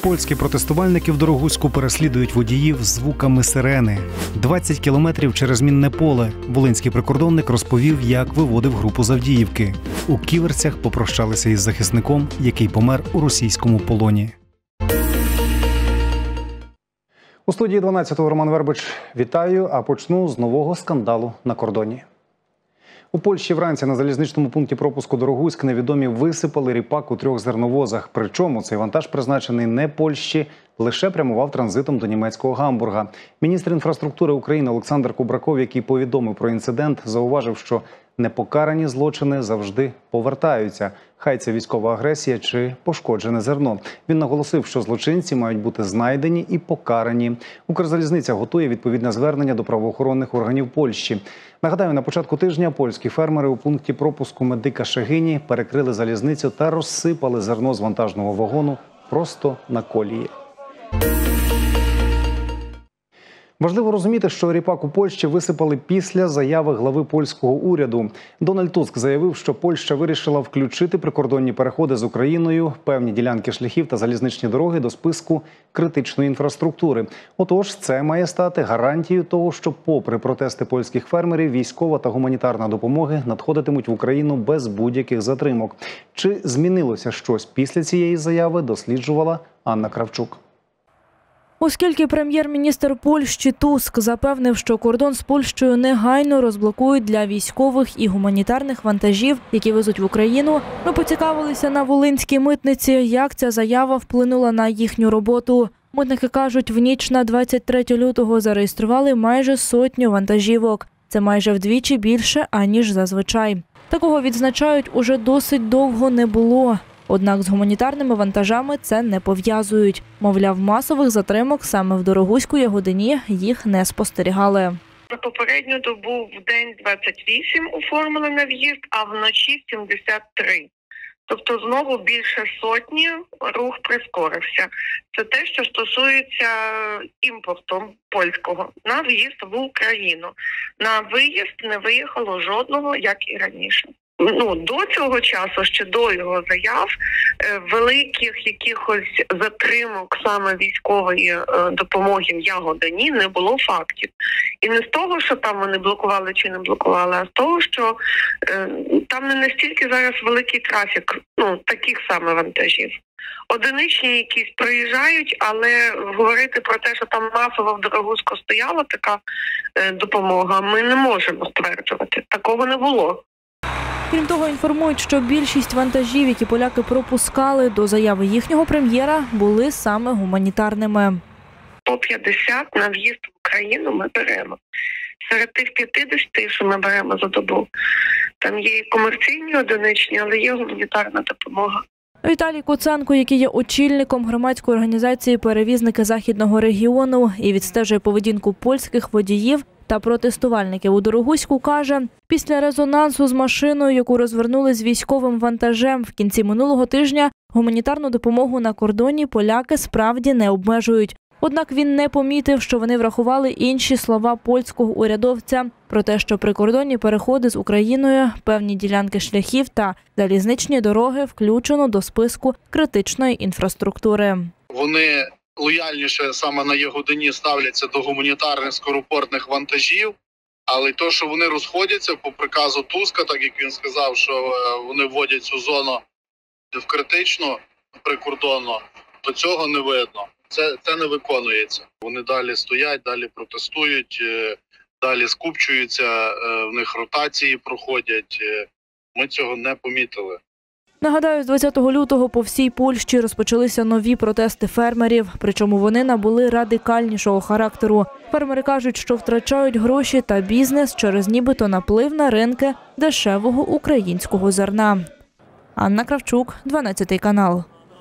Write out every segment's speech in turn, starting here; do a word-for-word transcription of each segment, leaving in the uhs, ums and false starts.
Польські протестувальники в Дорогуську переслідують водіїв звуками сирени. двадцять кілометрів через мінне поле. Волинський прикордонник розповів, як виводив групу з Авдіївки. У Ківерцях попрощалися із захисником, який помер у російському полоні. У студії дванадцятого Роман Вербич. Вітаю, а почну з нового скандалу на кордоні. У Польщі вранці на залізничному пункті пропуску Дорогуськ невідомі висипали ріпак у трьох зерновозах. Причому цей вантаж, призначений не Польщі, лише прямував транзитом до німецького Гамбурга. Міністр інфраструктури України Олександр Кубраков, який повідомив про інцидент, зауважив, що непокарані злочини завжди повертаються. Хай це військова агресія чи пошкоджене зерно. Він наголосив, що злочинці мають бути знайдені і покарані. Укрзалізниця готує відповідне звернення до правоохоронних органів Польщі. Нагадаю, на початку тижня польські фермери у пункті пропуску Медика Шегині перекрили залізницю та розсипали зерно з вантажного вагону просто на колії. Важливо розуміти, що ріпак у Польщі висипали після заяви глави польського уряду. Дональд Туск заявив, що Польща вирішила включити прикордонні переходи з Україною, певні ділянки шляхів та залізничні дороги до списку критичної інфраструктури. Отож, це має стати гарантією того, що попри протести польських фермерів, військова та гуманітарна допомоги надходитимуть в Україну без будь-яких затримок. Чи змінилося щось після цієї заяви, досліджувала Анна Кравчук. Оскільки прем'єр-міністр Польщі Туск запевнив, що кордон з Польщею негайно розблокують для військових і гуманітарних вантажів, які везуть в Україну, ми поцікавилися на волинській митниці, як ця заява вплинула на їхню роботу. Митники кажуть, в ніч на двадцять третє лютого зареєстрували майже сотню вантажівок. Це майже вдвічі більше, аніж зазвичай. Такого, відзначають, уже досить довго не було. Однак з гуманітарними вантажами це не пов'язують. Мовляв, масових затримок саме в Дорогуську Ягодині їх не спостерігали. За попередню добу в день двадцять вісім оформили на в'їзд, а вночі сімдесят три. Тобто знову більше сотні рух прискорився. Це те, що стосується імпорту польського на в'їзд в Україну. На виїзд не виїхало жодного, як і раніше. Ну, до цього часу, ще до його заяв, великих якихось затримок саме військової допомоги в Ягодині не було фактів. І не з того, що там вони блокували чи не блокували, а з того, що е, там не настільки зараз великий трафік, ну, таких саме вантажів. Одиничні якісь приїжджають, але говорити про те, що там масово в Дорогуську стояла така е, допомога, ми не можемо стверджувати. Такого не було. Крім того, інформують, що більшість вантажів, які поляки пропускали до заяви їхнього прем'єра, були саме гуманітарними. По п'ятдесят на в'їзд в Україну ми беремо. Серед тих п'ятдесят, що ми беремо за добу, там є і комерційні одиничні, але є гуманітарна допомога. Віталій Куценко, який є очільником громадської організації «Перевізники Західного регіону» і відстежує поведінку польських водіїв та протестувальників у Дорогуську, каже, після резонансу з машиною, яку розвернули з військовим вантажем в кінці минулого тижня, гуманітарну допомогу на кордоні поляки справді не обмежують. Однак він не помітив, що вони врахували інші слова польського урядовця про те, що прикордонні переходи з Україною, певні ділянки шляхів та залізничні дороги включено до списку критичної інфраструктури. Вони лояльніше саме на Ягодині ставляться до гуманітарних скоропортних вантажів, але то, що вони розходяться по приказу Туска, так як він сказав, що вони вводять цю зону в критичну прикордонну, то цього не видно. Це, це не виконується. Вони далі стоять, далі протестують, далі скупчуються, в них ротації проходять. Ми цього не помітили. Нагадаю, з двадцятого лютого по всій Польщі розпочалися нові протести фермерів, причому вони набули радикальнішого характеру. Фермери кажуть, що втрачають гроші та бізнес через нібито наплив на ринки дешевого українського зерна. Анна Кравчук, дванадцятий канал.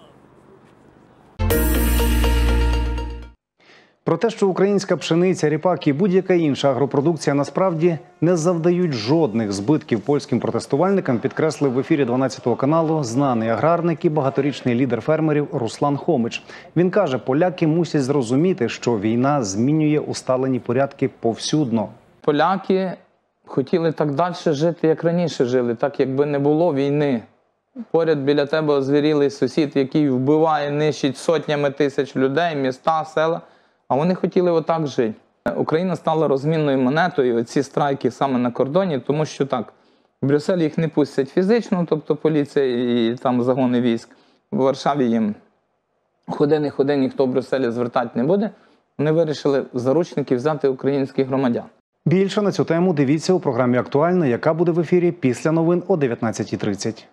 Про те, що українська пшениця, ріпак і будь-яка інша агропродукція насправді не завдають жодних збитків польським протестувальникам, підкреслив в ефірі дванадцятого каналу знаний аграрник і багаторічний лідер фермерів Руслан Хомич. Він каже, поляки мусять зрозуміти, що війна змінює усталені порядки повсюдно. Поляки хотіли так далі жити, як раніше жили, так якби не було війни. Поряд біля тебе озвірілий сусід, який вбиває, нищить сотнями тисяч людей, міста, села, а вони хотіли отак жити. Україна стала розмінною монетою, ці страйки саме на кордоні, тому що так, в Брюсселі їх не пустять фізично, тобто поліція і там загони військ. В Варшаві їм ходи не ходи, ніхто в Брюсселі звертати не буде. Вони вирішили в заручники взяти українських громадян. Більше на цю тему дивіться у програмі «Актуально», яка буде в ефірі після новин о дев'ятнадцятій тридцять.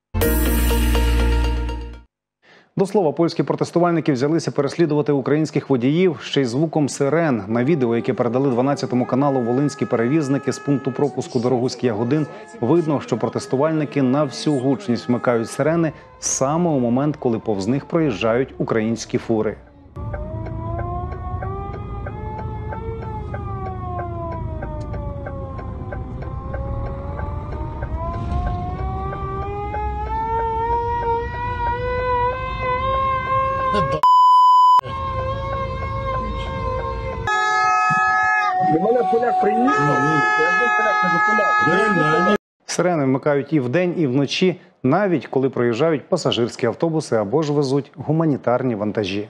До слова, польські протестувальники взялися переслідувати українських водіїв ще й звуком сирен. На відео, яке передали дванадцятому каналу волинські перевізники з пункту пропуску Дорогуськ-Ягодин, видно, що протестувальники на всю гучність вмикають сирени саме у момент, коли повз них проїжджають українські фури. Сирени вмикають і вдень, і вночі, навіть коли проїжджають пасажирські автобуси або ж везуть гуманітарні вантажі.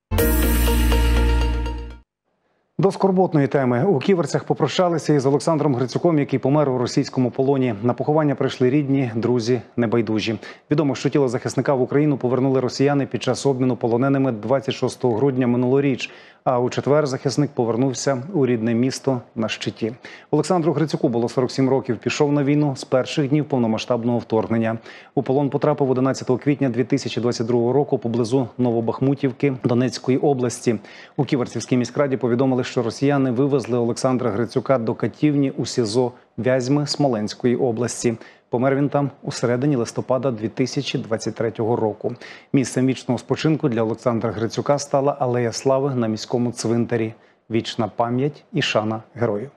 До скорботної теми. У Ківерцях попрощалися із Олександром Грицюком, який помер у російському полоні. На поховання прийшли рідні, друзі, небайдужі. Відомо, що тіло захисника в Україну повернули росіяни під час обміну полоненими двадцять шостого грудня минулоріч. А у четвер захисник повернувся у рідне місто на щиті. Олександру Грицюку було сорок сім років. Пішов на війну з перших днів повномасштабного вторгнення. У полон потрапив одинадцятого квітня дві тисячі двадцять другого року поблизу Новобахмутівки Донецької області. У Ківерцівській міськраді повідомили, що росіяни вивезли Олександра Грицюка до катівні у СІЗО Вязьми Смоленської області. Помер він там у середині листопада дві тисячі двадцять третього року. Місцем вічного спочинку для Олександра Грицюка стала Алея Слави на міському цвинтарі. Вічна пам'ять і шана герою.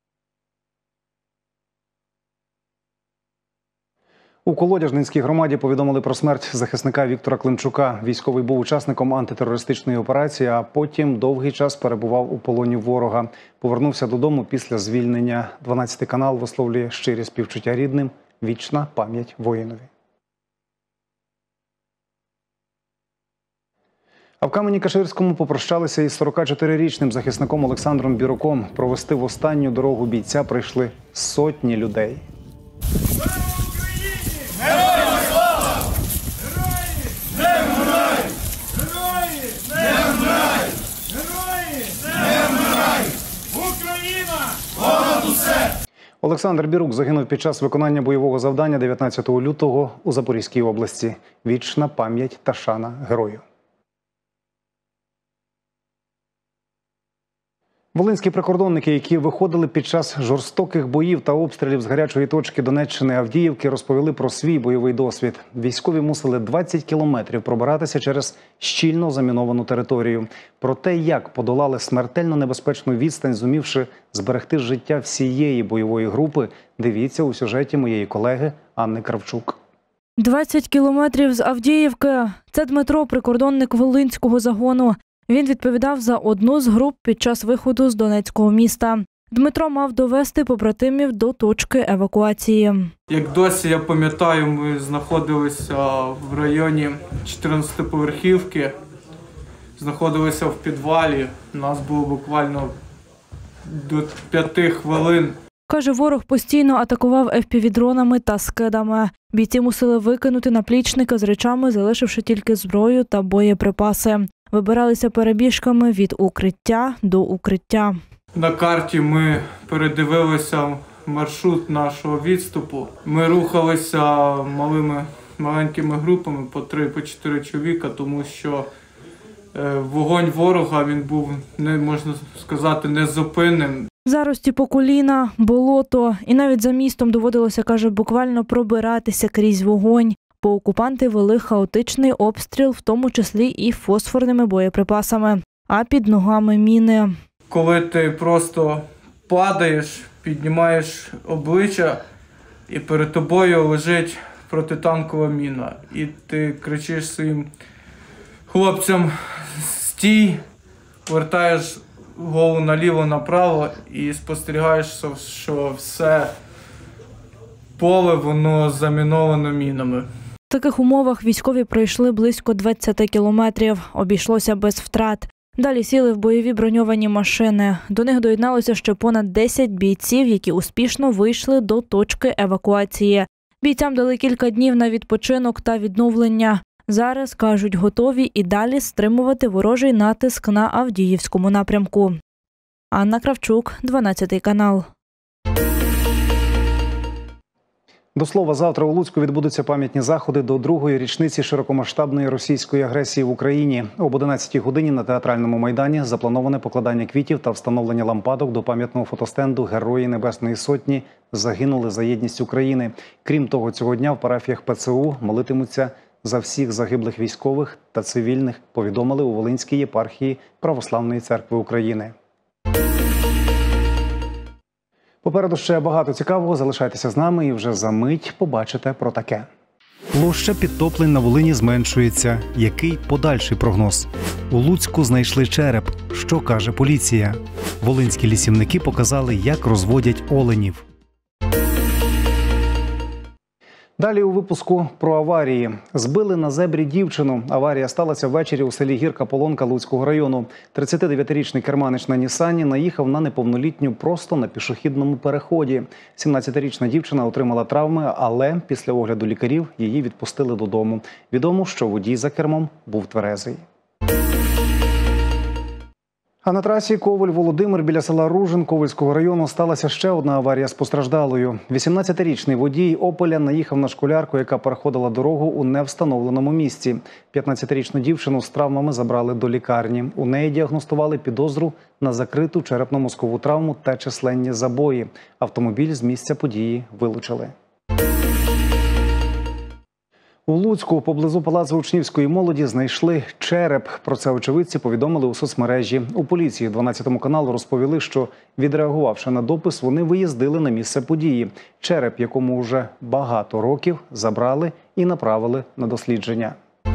У Колодяжненській громаді повідомили про смерть захисника Віктора Климчука. Військовий був учасником антитерористичної операції, а потім довгий час перебував у полоні ворога. Повернувся додому після звільнення. дванадцятий канал висловлює щирі співчуття рідним. Вічна пам'ять воїнові. А в Камені-Каширському попрощалися із сорокачотирирічним захисником Олександром Біруком. Провести в останню дорогу бійця прийшли сотні людей. Олександр Бірук загинув під час виконання бойового завдання дев'ятнадцятого лютого у Запорізькій області. Вічна пам'ять та шана герою. Волинські прикордонники, які виходили під час жорстоких боїв та обстрілів з гарячої точки Донеччини Авдіївки, розповіли про свій бойовий досвід. Військові мусили двадцять кілометрів пробиратися через щільно заміновану територію. Про те, як подолали смертельно небезпечну відстань, зумівши зберегти життя всієї бойової групи, дивіться у сюжеті моєї колеги Анни Кравчук. двадцять кілометрів з Авдіївки. Це Дмитро, прикордонник Волинського загону. Він відповідав за одну з груп під час виходу з Донецького міста. Дмитро мав довести побратимів до точки евакуації. Як досі я пам'ятаю, ми знаходилися в районі чотирнадцятиповерхівки, знаходилися в підвалі. У нас було буквально до п'яти хвилин. Каже, ворог постійно атакував еф пі ві-дронами та скидами. Бійці мусили викинути наплічники з речами, залишивши тільки зброю та боєприпаси. Вибиралися перебіжками від укриття до укриття. На карті ми передивилися маршрут нашого відступу. Ми рухалися малими, маленькими групами по три, по чотири чоловіка, тому що вогонь ворога, він був, не можна сказати, незупинним. Зарості по коліна, болото. І навіть за містом доводилося, каже, буквально пробиратися крізь вогонь. Бо окупанти вели хаотичний обстріл, в тому числі і фосфорними боєприпасами, а під ногами міни. Коли ти просто падаєш, піднімаєш обличчя, і перед тобою лежить протитанкова міна. І ти кричиш своїм хлопцям «стій», повертаєш голову наліво-направо і спостерігаєш, що все поле воно заміновано мінами. В таких умовах військові пройшли близько двадцяти кілометрів. Обійшлося без втрат. Далі сіли в бойові броньовані машини. До них доєдналося ще понад десять бійців, які успішно вийшли до точки евакуації. Бійцям дали кілька днів на відпочинок та відновлення. Зараз, кажуть, готові і далі стримувати ворожий натиск на Авдіївському напрямку. Анна Кравчук, дванадцятий канал. До слова, завтра у Луцьку відбудуться пам'ятні заходи до другої річниці широкомасштабної російської агресії в Україні. Об одинадцятій годині на Театральному майдані заплановане покладання квітів та встановлення лампадок до пам'ятного фотостенду «Герої Небесної Сотні загинули за єдність України». Крім того, цього дня в парафіях ПЦУ молитимуться за всіх загиблих військових та цивільних, повідомили у Волинській єпархії Православної церкви України. Попереду ще багато цікавого. Залишайтеся з нами і вже за мить побачите про таке. Площа підтоплень на Волині зменшується. Який подальший прогноз? У Луцьку знайшли череп. Що каже поліція? Волинські лісівники показали, як розводять оленів. Далі у випуску про аварії. Збили на зебрі дівчину. Аварія сталася ввечері у селі Гірка Полонка Луцького району. тридцятидев'ятирічний керманич на Нісані наїхав на неповнолітню просто на пішохідному переході. сімнадцятирічна дівчина отримала травми, але після огляду лікарів її відпустили додому. Відомо, що водій за кермом був тверезий. А на трасі Ковель-Володимир біля села Ружин Ковельського району сталася ще одна аварія з постраждалою. вісімнадцятирічний водій «Опеля» наїхав на школярку, яка переходила дорогу у невстановленому місці. п'ятнадцятирічну дівчину з травмами забрали до лікарні. У неї діагностували підозру на закриту черепно-мозкову травму та численні забої. Автомобіль з місця події вилучили. У Луцьку поблизу Палацу учнівської молоді знайшли череп. Про це очевидці повідомили у соцмережі. У поліції дванадцятому каналу розповіли, що, відреагувавши на допис, вони виїздили на місце події. Череп, якому вже багато років, забрали і направили на дослідження.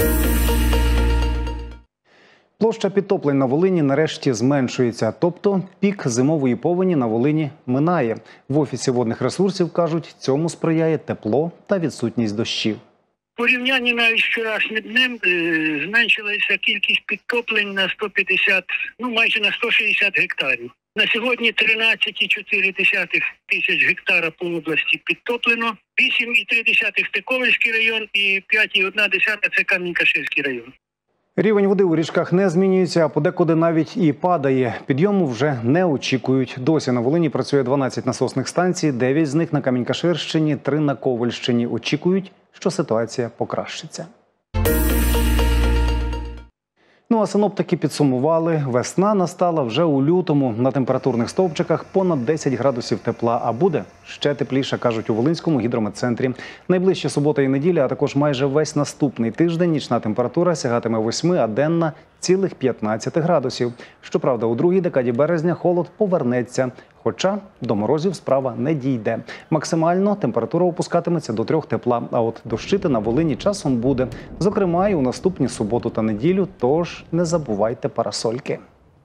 Площа підтоплень на Волині нарешті зменшується, тобто пік зимової повені на Волині минає. В Офісі водних ресурсів кажуть, цьому сприяє тепло та відсутність дощів. В порівнянні навіть з вчорашнім днем зменшилася кількість підтоплень на сто п'ятдесят, ну майже на сто шістдесят гектарів. На сьогодні тринадцять цілих чотири десятих тисяч гектара по області підтоплено, вісім цілих три десятих – це Ковельський район і п'ять цілих одна десята – це Камінь-Каширський район. Рівень води у річках не змінюється, а подекуди навіть і падає. Підйому вже не очікують. Досі на Волині працює дванадцять насосних станцій, дев'ять з них на Камінь-Каширщині, три на Ковельщині. Очікують, що ситуація покращиться. Ну а синоптики підсумували, весна настала вже у лютому. На температурних стовпчиках понад десять градусів тепла, а буде ще тепліше, кажуть у Волинському гідрометцентрі. Найближчі субота і неділя, а також майже весь наступний тиждень нічна температура сягатиме восьми, а денна – цілих п'ятнадцяти градусів. Щоправда, у другій декаді березня холод повернеться, хоча до морозів справа не дійде. Максимально температура опускатиметься до трьох тепла, а от дощити на Волині часом буде. Зокрема, і у наступні суботу та неділю, тож не забувайте парасольки.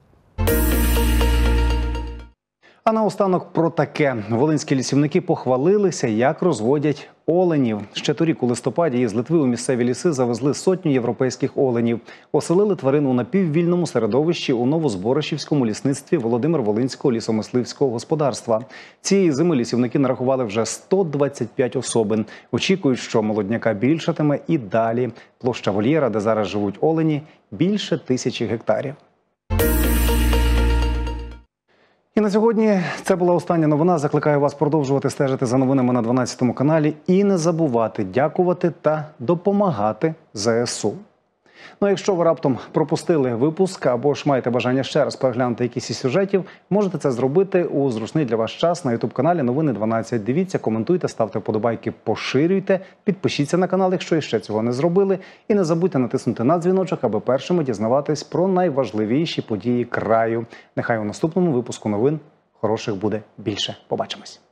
А наостанок про таке. Волинські лісівники похвалилися, як розводять оленів. Ще торік у листопаді із Литви у місцеві ліси завезли сотню європейських оленів. Оселили тварину у напіввільному середовищі у Новозборишівському лісництві Володимир-Волинського лісомисливського господарства. Цієї зими лісівники нарахували вже сто двадцять п'ять особин. Очікують, що молодняка більшатиме і далі. Площа вольєра, де зараз живуть олені, більше тисячі гектарів. І на сьогодні це була остання новина. Закликаю вас продовжувати стежити за новинами на дванадцятому каналі і не забувати дякувати та допомагати зе ес у. Ну а якщо ви раптом пропустили випуск або ж маєте бажання ще раз переглянути якісь із сюжетів, можете це зробити у зручний для вас час на ютуб-каналі Новини дванадцять. Дивіться, коментуйте, ставте вподобайки, поширюйте, підпишіться на канал, якщо ще цього не зробили. І не забудьте натиснути на дзвіночок, аби першими дізнаватись про найважливіші події краю. Нехай у наступному випуску новин хороших буде більше. Побачимось.